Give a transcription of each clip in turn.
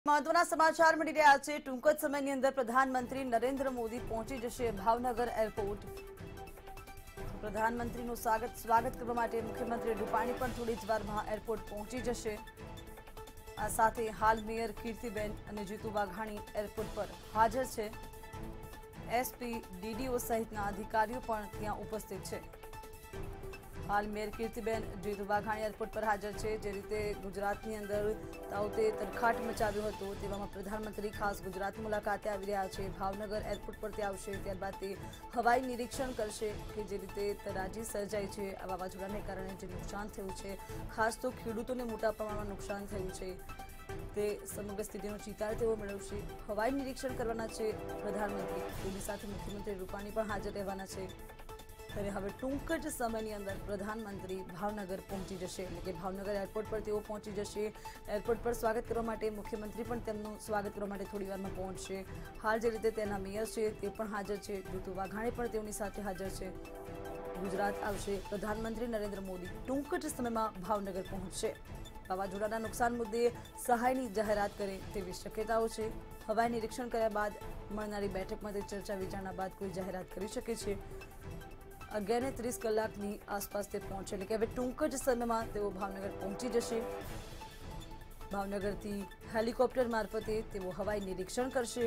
महत्वना समाचार मिली रहा है। टूंक ज समयनी अंदर प्रधानमंत्री नरेंद्र मोदी पहुंची जशे भावनगर एरपोर्ट। प्रधानमंत्रीનું સ્વાગત કરવા માટે મુખ્યમંત્રી રૂપાણી પણ થોડી જ વારમાં એરપોર્ટ પહોંચી જશે। આ સાથે હાલ મેયર કીર્તિબેન અને જીતુ વાઘાણી એરપોર્ટ પર હાજર છે। એસપી ડીડીઓ સહિતના અધિકારીઓ પણ ત્યાં ઉપસ્થિત છે। हाल मेयर कीर्तिबेन जीतू वाघाणी एरपोर्ट पर हाजर है। जे रीते गुजरातनी अंदर तावते तरखाट मचाव्यो हतो तेवामां प्रधानमंत्री खास गुजरात मुलाकाते आवी रह्या छे। भावनगर एरपोर्ट पर ते आवशे, त्यारबाद ते हवाई निरीक्षण करशे के जे रीते तराजी सर्जाई छे आ वावाझोडाने कारणे जे नुकसान थयुं छे, खास तो खेडूतोने मोटा प्रमाणमां नुकसान थयुं छे ते समग्र स्थितिनो चीतार तेओ मेळवशे। हवाई निरीक्षण करवाना छे प्रधानमंत्री, तेनी साथे मुख्यमंत्री रूपाणी पण हाजर रहेवाना छे। ત્યારે હવે ટૂંક જ સમયની અંદર પ્રધાનમંત્રી ભાવનગર પહોંચી જશે, એટલે કે ભાવનગર એરપોર્ટ પર તેઓ પહોંચી જશે। એરપોર્ટ પર સ્વાગત કરવા માટે મુખ્યમંત્રી પણ તેમનું સ્વાગત કરવા માટે થોડી વારમાં પહોંચશે। હાલ જે રીતે તેના મેયર છે તે પણ હાજર છે, જીતુ વાઘાણી પણ તેઓની સાથે હાજર છે। ગુજરાત આવશે પ્રધાનમંત્રી નરેન્દ્ર મોદી ટૂંક જ સમયમાં ભાવનગર પહોંચશે। વાવાઝોડાના નુકસાન મુદ્દે સહાયની જાહેરાત કરે તેવી શક્યતાઓ છે। હવાઈ નિરીક્ષણ કર્યા બાદ મળનારી બેઠકમાં તે ચર્ચા વિચારણા બાદ કોઈ જાહેરાત કરી શકે છે। 11:30 કલાકની આસપાસ તે પહોંચે, એટલે કે હવે ટૂંક જ સમયમાં તેઓ ભાવનગર પહોંચી જશે। ભાવનગરથી હેલિકોપ્ટર મારફતે તેઓ હવાઈ નિરીક્ષણ કરશે।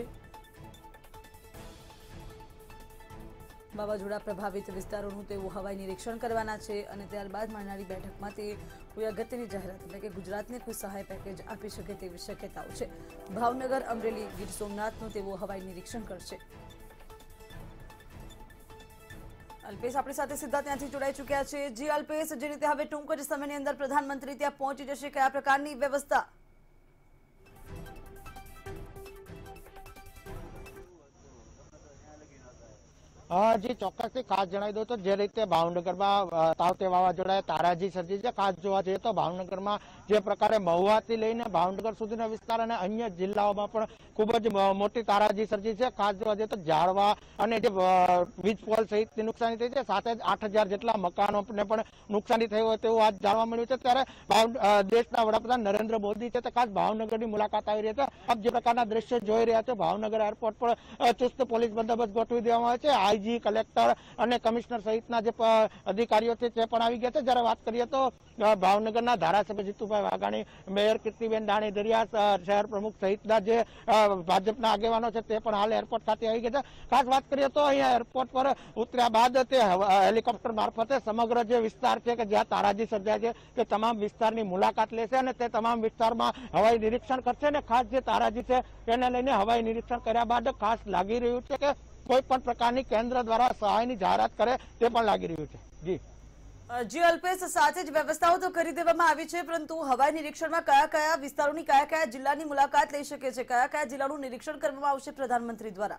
વાવાઝોડા પ્રભાવિત વિસ્તારોનું તેઓ હવાઈ નિરીક્ષણ કરવાના છે અને ત્યારબાદ મળનારી બેઠકમાં તે કોઈ અગત્યની જાહેરાત, એટલે કે ગુજરાતને કોઈ સહાય પેકેજ આપી શકે તેવી શક્યતાઓ છે। ભાવનગર, અમરેલી, ગીર સોમનાથનું તેઓ હવાઈ નિરીક્ષણ કરશે। अल्पेश अपनी साथे सीधा त्याथी जोड़ाई चुक्या छे। जी अल्पेश, जे रीते हवे टूंक ज समयनी अंदर प्रधानमंत्री त्यां पहोंची जशे, कया प्रकारनी व्यवस्था? जी चौक्कस खास जणावी दो तो जे रीते भावनगर में तावते वावाझोड़ाए ताराजी सर्जी है। खास जोवा जईए तो भावनगर में जे प्रकारे महुआ थी लईने भावनगर सुधीना विस्तार अने अन्य जिल्लाओमां पण खूब ज मोटी ताराजी सर्जी है। खास जोवा जईए तो झाड़वा अने जे वीज पोल सहितनी नुकसानी थई छे, साथे ज 8,000 जेटला मकानोने पण नुकसानी थई होय तेवुं आज जाणवा मळ्युं छे। त्यारे देशना वडाप्रधान नरेंद्र मोदी छे ते खास भावनगरनी मुलाकात आई रही छे। अब जे प्रकारना दृश्य जोई रह्या छे, भावनगर एरपोर्ट पर चुस्त पोलीस बंदोबस्त गोठवी देवामां आव्यो छे। आईजी, कलेक्टर અને કમિશનર સહિતના જે અધિકારીઓ છે તે પણ આવી ગયા છે। જ્યારે વાત કરીએ તો ભાવનગરના ધારાસભ્ય જીતુભાઈ વાઘાણી, મેયર કીર્તિબેન દાણી દરિયા, શહેર પ્રમુખ સહિતના જે ભાજપના આગેવાનો છે તે પણ હાલ એરપોર્ટ ખાતે આવી ગયા છે। ખાસ વાત કરીએ તો અહીંયા એરપોર્ટ પર ઉતર્યા બાદ તે હેલિકોપ્ટર મારફતે સમગ્ર જે વિસ્તાર છે કે જ્યાં તારાજી સર્જાય છે તે તમામ વિસ્તારની મુલાકાત લેશે અને તે તમામ વિસ્તારમાં હવાઈ નિરીક્ષણ કરશે। અને ખાસ જે તારાજી છે તેને લઈને હવાઈ નિરીક્ષણ કર્યા બાદ ખાસ લાગી રહ્યું છે કે કોઈ પણ પ્રકારની કેન્દ્ર દ્વારા સહાયની જાહેરાત કરે તે પણ લાગી રહ્યું છે। जी अल्पेश, साथ ज व्यवस्थाओं तो करी देवामां आवी छे, परंतु हवाई निरीक्षण में कया कया विस्तारोनी कया कया जिल्लानी मुलाकात लई शके छे, कया कया जिल्लानुं निरीक्षण करवामां आवशे प्रधानमंत्री द्वारा?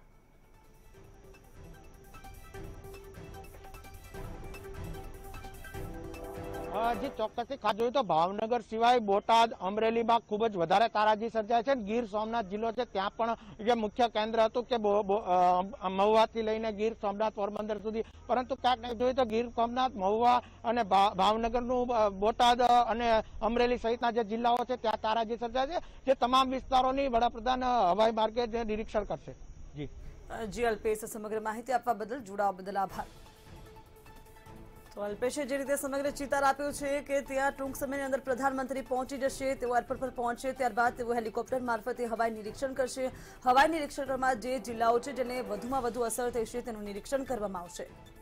जी चौक्कस खास जोईए तो भावनगर सिवाय बोटाद, अमरेली में खूब ज वधारे ताराजी सर्जाय छे। गीर सोमनाथ जिल्लो छे त्यां पण जे मुख्य केन्द्र हतुं के महुआथी लईने गीर सोमनाथ, पोरबंदर सुधी, परंतु क्यांक जोईए तो गीर सोमनाथ, महुआ अने भावनगरनुं बोटाद अने अमरेली सहितना जे जिल्लाओ छे त्यां ताराजी सर्जाय छे। जे तमाम विस्तारोनी वडाप्रधान हवाई मार्गे जे निरीक्षण करशे। जी अल्पेश, समग्र माहिती आपवा बदल, जोडावा बदल आभार। तो अल्पेशे जे रीते समग्र चितार आप्यो छे के त्यां टूंक समयनी अंदर प्रधानमंत्री पहोंची जशे, तेओ एरपोर्ट पर पहोंचशे, त्यारबाद तेओ हेलिकोप्टर मार्फते हवाई निरीक्षण करशे। हवाई निरीक्षणमां जे जिल्लाओ छे जेने वधुमां वधु असर थई छे तेनुं निरीक्षण करवामां आवशे।